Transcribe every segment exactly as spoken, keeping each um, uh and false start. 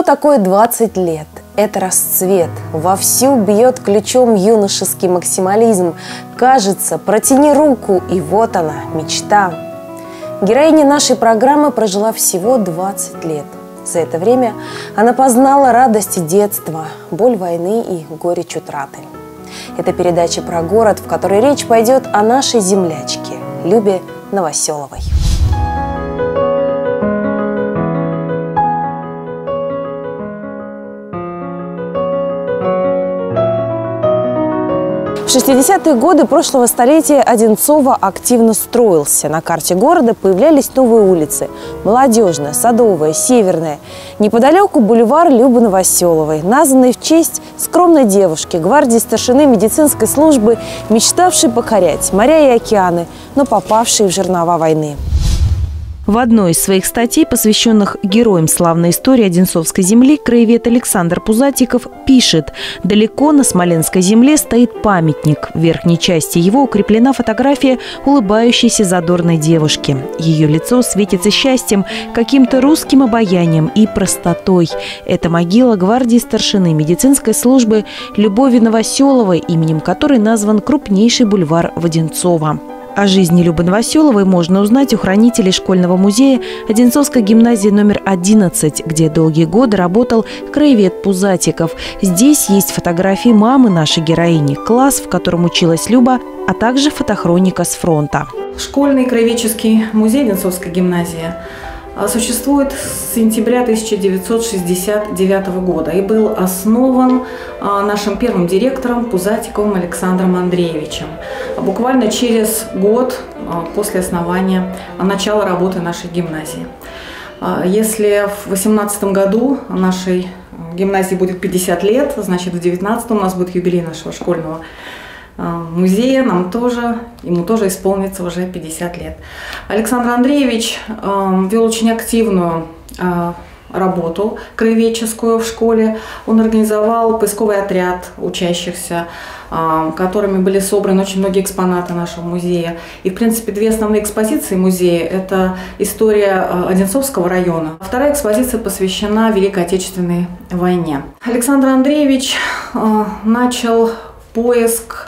Что такое двадцать лет? Это расцвет. Вовсю бьет ключом юношеский максимализм. Кажется, протяни руку, и вот она, мечта. Героиня нашей программы прожила всего двадцать лет. За это время она познала радости детства, боль войны и горечь утраты. Это передача про город, в которой речь пойдет о нашей землячке Любе Новоселовой. В шестидесятые годы прошлого столетия Одинцово активно строился. На карте города появлялись новые улицы – Молодежная, Садовая, Северная. Неподалеку бульвар Любы Новоселовой, названный в честь скромной девушки, гвардии старшины медицинской службы, мечтавшей покорять моря и океаны, но попавшей в жернова войны. В одной из своих статей, посвященных героям славной истории Одинцовской земли, краевед Александр Пузатиков пишет: «Далеко на Смоленской земле стоит памятник. В верхней части его укреплена фотография улыбающейся задорной девушки. Ее лицо светится счастьем, каким-то русским обаянием и простотой. Это могила гвардии старшины медицинской службы Любови Новоселовой, именем которой назван крупнейший бульвар в Одинцово». О жизни Любы Новоселовой можно узнать у хранителей школьного музея Одинцовской гимназии номер одиннадцать, где долгие годы работал краевед Пузатиков. Здесь есть фотографии мамы нашей героини, класс, в котором училась Люба, а также фотохроника с фронта. Школьный краеведческий музей Одинцовской гимназии существует с сентября тысяча девятьсот шестьдесят девятого года и был основан нашим первым директором Пузатиковым Александром Андреевичем. Буквально через год после основания, начала работы нашей гимназии. Если в две тысячи восемнадцатом году нашей гимназии будет пятьдесят лет, значит в две тысячи девятнадцатом у нас будет юбилей нашего школьного музея, нам тоже, ему тоже исполнится уже пятьдесят лет. Александр Андреевич э, вел очень активную э, работу краеведческую в школе. Он организовал поисковый отряд учащихся, э, которыми были собраны очень многие экспонаты нашего музея. И, в принципе, две основные экспозиции музея – это история Одинцовского района. Вторая экспозиция посвящена Великой Отечественной войне. Александр Андреевич э, начал поиск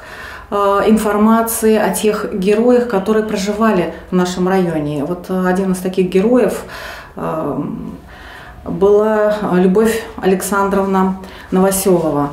информации о тех героях, которые проживали в нашем районе. Вот один из таких героев была Любовь Александровна Новоселова.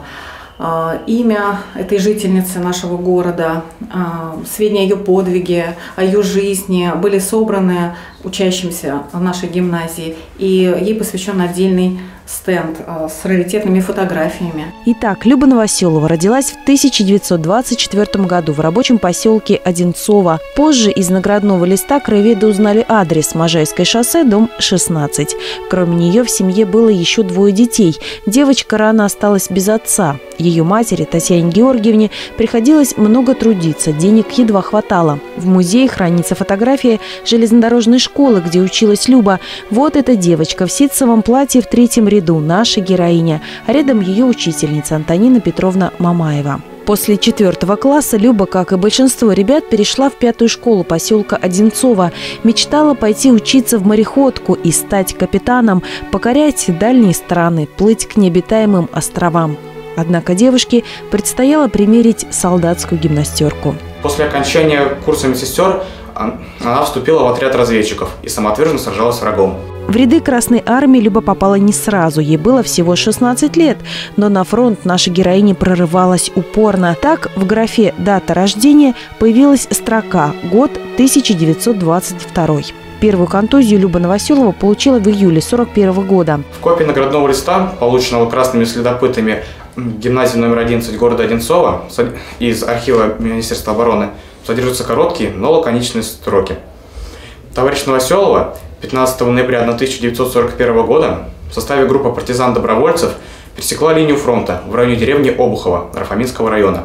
Имя этой жительницы нашего города, сведения о ее подвиге, о ее жизни были собраны учащимся в нашей гимназии, и ей посвящен отдельный стенд с раритетными фотографиями. Итак, Люба Новоселова родилась в тысяча девятьсот двадцать четвёртом году в рабочем поселке Одинцово. Позже из наградного листа краеведы узнали адрес: Можайское шоссе, дом шестнадцать. Кроме нее в семье было еще двое детей. Девочка рано осталась без отца. Ее матери, Татьяне Георгиевне, приходилось много трудиться, денег едва хватало. В музее хранится фотография железнодорожной школы, где училась Люба. Вот эта девочка в ситцевом платье в третьем ряду, наша героиня, а рядом ее учительница Антонина Петровна Мамаева. После четвертого класса Люба, как и большинство ребят, перешла в пятую школу поселка Одинцово. Мечтала пойти учиться в мореходку и стать капитаном, покорять дальние страны, плыть к необитаемым островам. Однако девушке предстояло примерить солдатскую гимнастерку. После окончания курса медсестер она вступила в отряд разведчиков и самоотверженно сражалась с врагом. В ряды Красной Армии Люба попала не сразу, ей было всего шестнадцать лет, но на фронт наша героиня прорывалась упорно. Так, в графе «Дата рождения» появилась строка «Год тысяча девятьсот двадцать второй». Первую контузию Люба Новоселова получила в июле сорок первого года. В копии наградного листа, полученного красными следопытами гимназии номер одиннадцать города Одинцово из архива Министерства обороны, содержатся короткие, но лаконичные строки. Товарищ Новоселова пятнадцатого ноября тысяча девятьсот сорок первого года в составе группы партизан-добровольцев пересекла линию фронта в районе деревни Обухово Рафаминского района.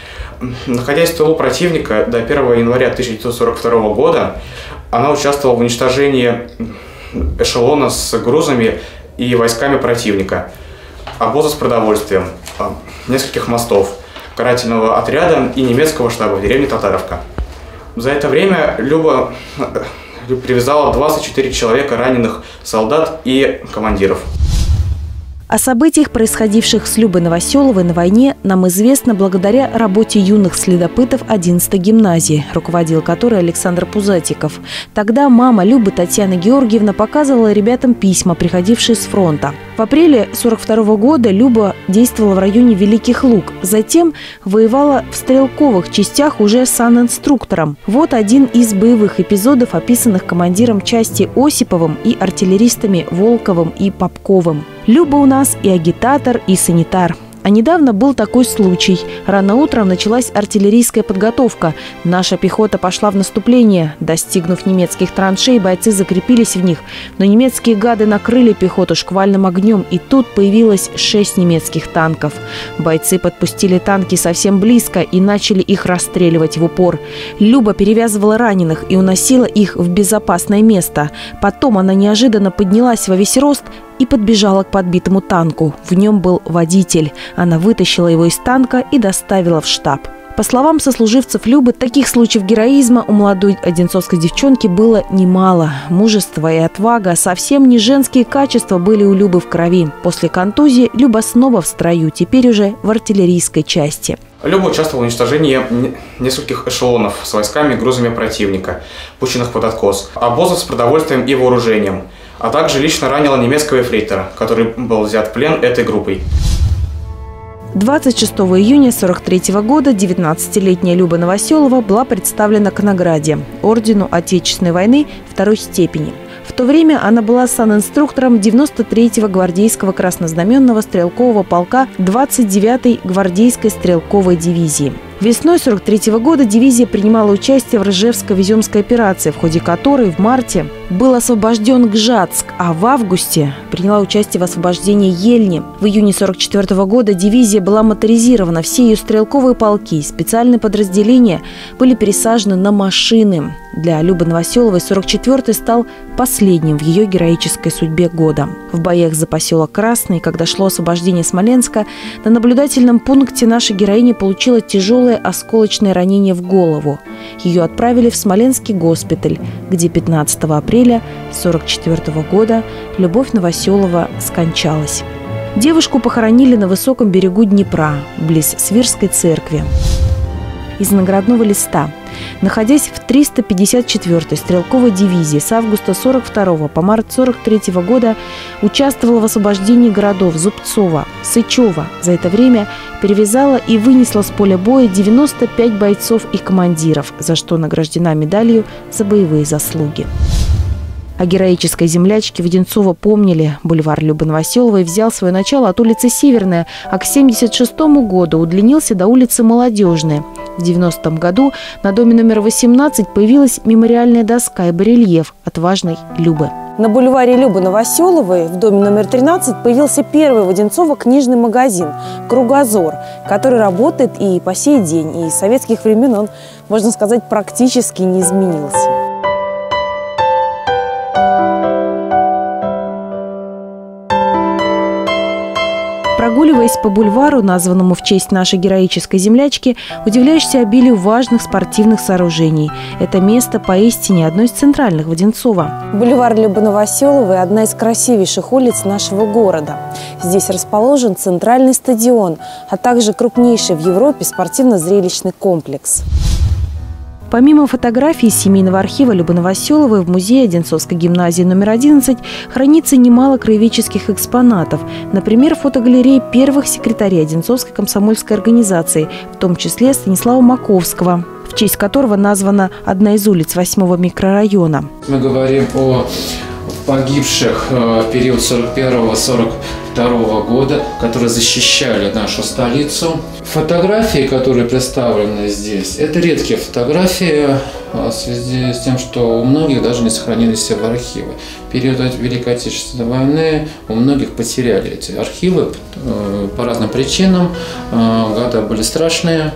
Находясь в тылу противника до первого января тысяча девятьсот сорок второго года, она участвовала в уничтожении эшелона с грузами и войсками противника, обоза с продовольствием, нескольких мостов, карательного отряда и немецкого штаба в деревне Татаровка. За это время Люба привязала двадцать четыре человека раненых солдат и командиров. О событиях, происходивших с Любой Новоселовой на войне, нам известно благодаря работе юных следопытов одиннадцатой гимназии, руководил которой Александр Пузатиков. Тогда мама Любы, Татьяна Георгиевна, показывала ребятам письма, приходившие с фронта. В апреле сорок второго года Люба действовала в районе Великих Луг. Затем воевала в стрелковых частях уже санинструктором. Вот один из боевых эпизодов, описанных командиром части Осиповым и артиллеристами Волковым и Попковым. Люба у нас и агитатор, и санитар. А недавно был такой случай. Рано утром началась артиллерийская подготовка. Наша пехота пошла в наступление. Достигнув немецких траншей, бойцы закрепились в них. Но немецкие гады накрыли пехоту шквальным огнем, и тут появилось шесть немецких танков. Бойцы подпустили танки совсем близко и начали их расстреливать в упор. Люба перевязывала раненых и уносила их в безопасное место. Потом она неожиданно поднялась во весь рост и подбежала к подбитому танку. В нем был водитель. Она вытащила его из танка и доставила в штаб. По словам сослуживцев Любы, таких случаев героизма у молодой одинцовской девчонки было немало. Мужество и отвага, совсем не женские качества, были у Любы в крови. После контузии Люба снова в строю, теперь уже в артиллерийской части. Люба участвовала в уничтожении нескольких эшелонов с войсками и грузами противника, пущенных под откос, обозов с продовольствием и вооружением, а также лично ранила немецкого эфрейтора, который был взят в плен этой группой. двадцать шестого июня сорок третьего года девятнадцатилетняя Люба Новоселова была представлена к награде – ордену Отечественной войны второй степени. В то время она была санинструктором девяносто третьего гвардейского краснознаменного стрелкового полка двадцать девятой гвардейской стрелковой дивизии. Весной сорок третьего года дивизия принимала участие в Ржевско-Веземской операции, в ходе которой в марте был освобожден Гжатск, а в августе приняла участие в освобождении Ельни. В июне сорок четвёртого года дивизия была моторизирована, все ее стрелковые полки и специальные подразделения были пересажены на машины. Для Любы Новоселовой сорок четвёртый стал последним в ее героической судьбе годом. В боях за поселок Красный, когда шло освобождение Смоленска, на наблюдательном пункте наша героиня получила тяжелое осколочное ранение в голову. Ее отправили в Смоленский госпиталь, где пятнадцатого апреля сорок четвёртого года Любовь Новоселова скончалась. Девушку похоронили на высоком берегу Днепра, близ Свирской церкви. Из наградного листа. Находясь в триста пятьдесят четвёртой стрелковой дивизии, с августа сорок второго по март сорок третьего года участвовала в освобождении городов Зубцова, Сычева. За это время перевязала и вынесла с поля боя девяносто пять бойцов и командиров, за что награждена медалью за боевые заслуги. О героической землячке в Одинцово помнили. Бульвар Любы Новоселовой взял свое начало от улицы Северная, а к семьдесят шестому году удлинился до улицы Молодежная. В девяностом году на доме номер восемнадцать появилась мемориальная доска и барельеф отважной Любы. На бульваре Любы Новоселовой в доме номер тринадцать появился первый в Одинцово книжный магазин «Кругозор», который работает и по сей день. И с советских времен он, можно сказать, практически не изменился. Прогуливаясь по бульвару, названному в честь нашей героической землячки, удивляешься обилию важных спортивных сооружений. Это место поистине одно из центральных в Одинцово. Бульвар Любы Новоселовой – одна из красивейших улиц нашего города. Здесь расположен центральный стадион, а также крупнейший в Европе спортивно-зрелищный комплекс. Помимо фотографий из семейного архива Любы Новоселовой, в музее Одинцовской гимназии номер одиннадцать хранится немало краеведческих экспонатов. Например, фотогалерея первых секретарей Одинцовской комсомольской организации, в том числе Станислава Маковского, в честь которого названа одна из улиц восьмого микрорайона. Мы говорим о погибших в период сорок первого — сорок второго года, которые защищали нашу столицу. Фотографии, которые представлены здесь, это редкие фотографии в связи с тем, что у многих даже не сохранились в архивы. В период Великой Отечественной войны у многих потеряли эти архивы по разным причинам. Года были страшные.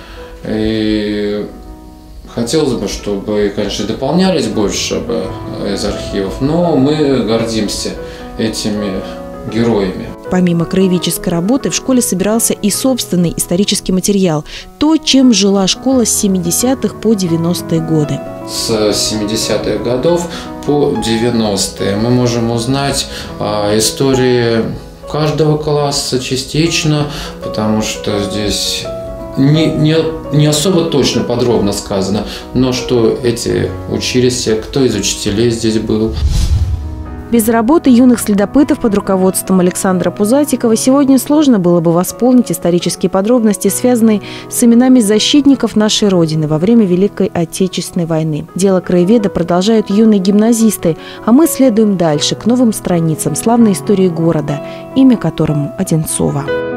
И хотелось бы, чтобы, конечно, дополнялись больше бы из архивов, но мы гордимся этими героями. Помимо краеведческой работы в школе собирался и собственный исторический материал – то, чем жила школа с семидесятых по девяностые годы. С семидесятых годов по девяностые мы можем узнать о истории каждого класса частично, потому что здесь не, не, не особо точно подробно сказано, но что эти учились, кто из учителей здесь был. Без работы юных следопытов под руководством Александра Пузатикова сегодня сложно было бы восполнить исторические подробности, связанные с именами защитников нашей Родины во время Великой Отечественной войны. Дело краеведа продолжают юные гимназисты, а мы следуем дальше, к новым страницам славной истории города, имя которому Одинцово.